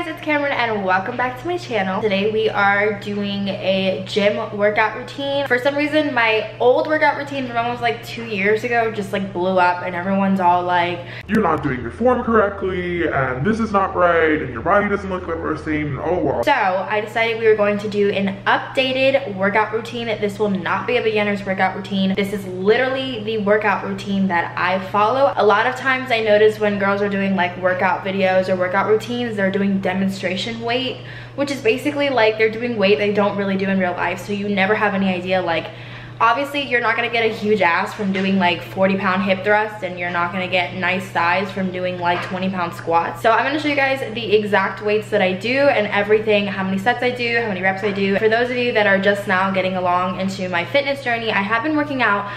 guys, it's Kamrin and welcome back to my channel. Today we are doing a gym workout routine. For some reason, my old workout routine from almost like 2 years ago just like blew up and everyone's all like, you're not doing your form correctly and this is not right and your body doesn't look like the same. Oh well. So I decided we were going to do an updated workout routine. This will not be a beginner's workout routine. This is literally the workout routine that I follow. A lot of times I notice when girls are doing like workout videos or workout routines, they're doing demonstration weight, which is basically like they're doing weight they don't really do in real life, so you never have any idea. Like obviously you're not gonna get a huge ass from doing like 40-pound hip thrusts, and you're not gonna get nice thighs from doing like 20-pound squats. So I'm gonna show you guys the exact weights that I do and everything, how many sets I do, how many reps I do. For those of you that are just now getting along into my fitness journey, I have been working out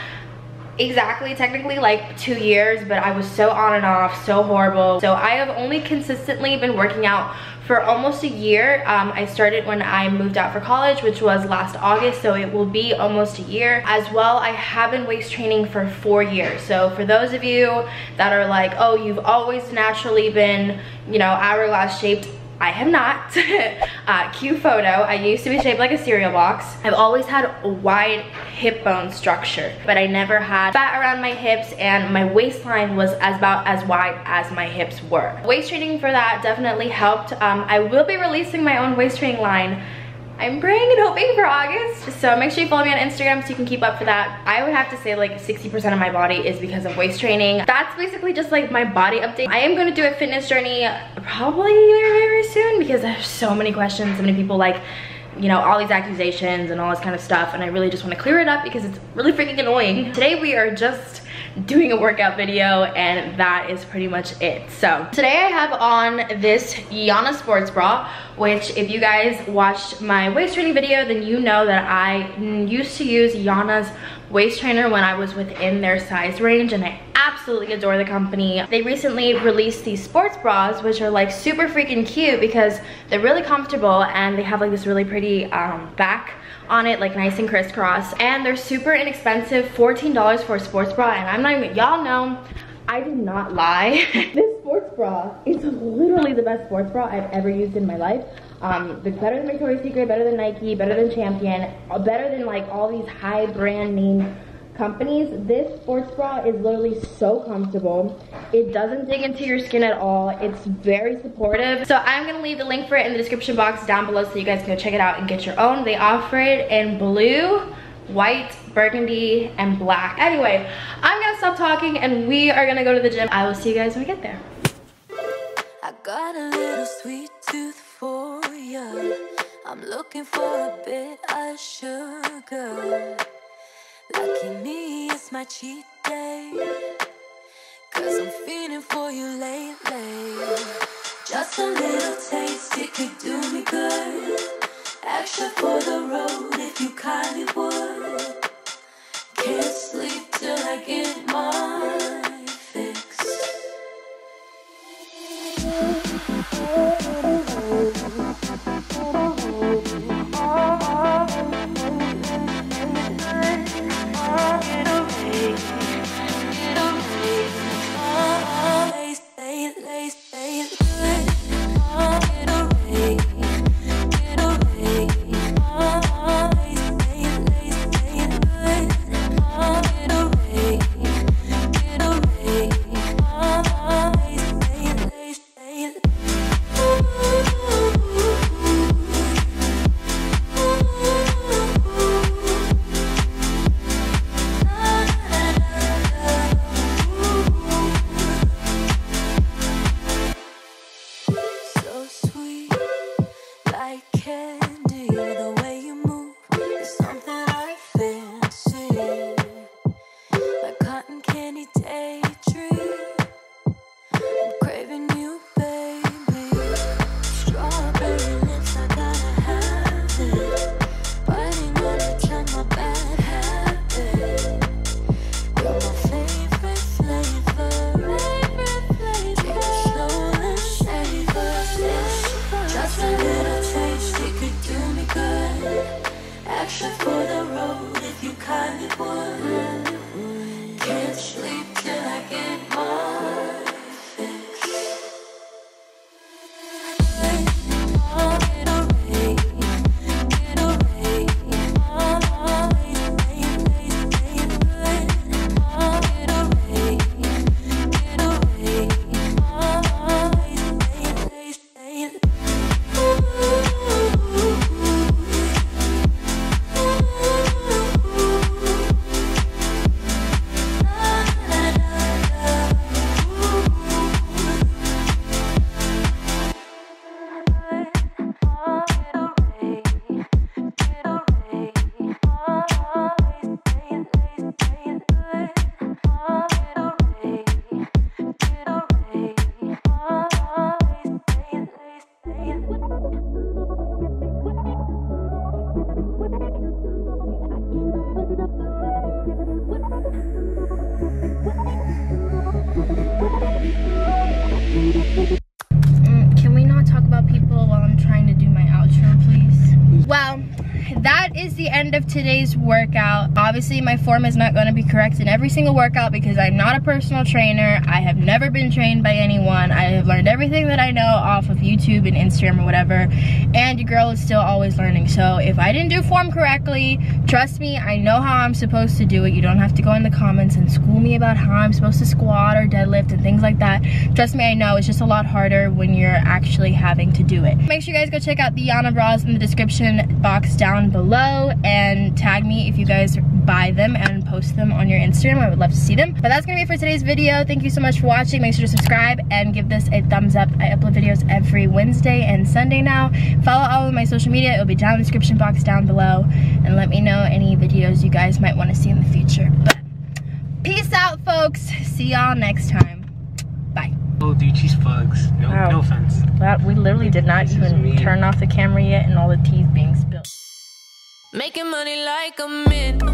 technically like 2 years, but I was so on and off, so horrible. So I have only consistently been working out for almost a year. I started when I moved out for college, which was last August, so it will be almost a year. As well, I have been waist training for 4 years. So for those of you that are like, oh, you've always naturally been, you know, hourglass shaped, I have not. Cue photo. I used to be shaped like a cereal box. I've always had a wide hip bone structure, but I never had fat around my hips, and my waistline was about as wide as my hips were. Waist training for that definitely helped. I will be releasing my own waist training line, I'm praying and hoping, for August. So make sure you follow me on Instagram so you can keep up for that. I would have to say like 60% of my body is because of waist training. That's basically just like my body update. I am gonna do a fitness journey probably very soon because there's so many questions, so many people like, you know, all these accusations and all this kind of stuff, and I really just want to clear it up because it's really freaking annoying. Today we are just doing a workout video, and that is pretty much it. So today I have on this Yianna sports bra, which if you guys watched my waist training video, then you know that I used to use Yianna's waist trainer when I was within their size range, and I absolutely adore the company. They recently released these sports bras, which are like super freaking cute because they're really comfortable and they have like this really pretty back on it, like nice and crisscross, and they're super inexpensive. $14 for a sports bra, and I'm not even, y'all know I do not lie. This sports bra is literally the best sports bra I've ever used in my life. It's better than Victoria's Secret, better than Nike, better than Champion, better than like all these high brand name companies. This sports bra is literally so comfortable. It doesn't dig into your skin at all. It's very supportive. So I'm gonna leave the link for it in the description box down below so you guys can go check it out and get your own. They offer it in blue, white, burgundy, and black. Anyway, I'm gonna stop talking and we are gonna go to the gym. I will see you guys when we get there. I got a little sweet tooth for you. I'm looking for a bit of sugar. Lucky me, it's my cheat day, 'cause I'm feeling for you lately. Just a little taste, it could do me good. Extra for the road if you kindly would. Can't sleep till I get my fix. Can't sleep till I get my fix. is the end of today's workout. Obviously, my form is not going to be correct in every single workout because I'm not a personal trainer. I have never been trained by anyone. I have learned everything that I know off of YouTube and Instagram or whatever, and your girl is still always learning. So if I didn't do form correctly, trust me, I know how I'm supposed to do it. You don't have to go in the comments and school me about how I'm supposed to squat or deadlift and things like that. Trust me, I know it's just a lot harder when you're actually having to do it. Make sure you guys go check out the Yianna bras in the description box down below and tag me if you guys buy them and post them on your Instagram. I would love to see them. But that's gonna be it for today's video. Thank you so much for watching. Make sure to subscribe and give this a thumbs up. I upload videos every Wednesday and Sunday now. Follow all of my social media. It'll be down in the description box down below, and let me know any videos you guys might want to see in the future. But peace out, folks. See y'all next time. Bye. Oh, dude, cheese bugs. No, Wow. no offense. Well, we literally did not This is even mean. turn off the camera yet, and all the tea's being spilled. Making money like a mint.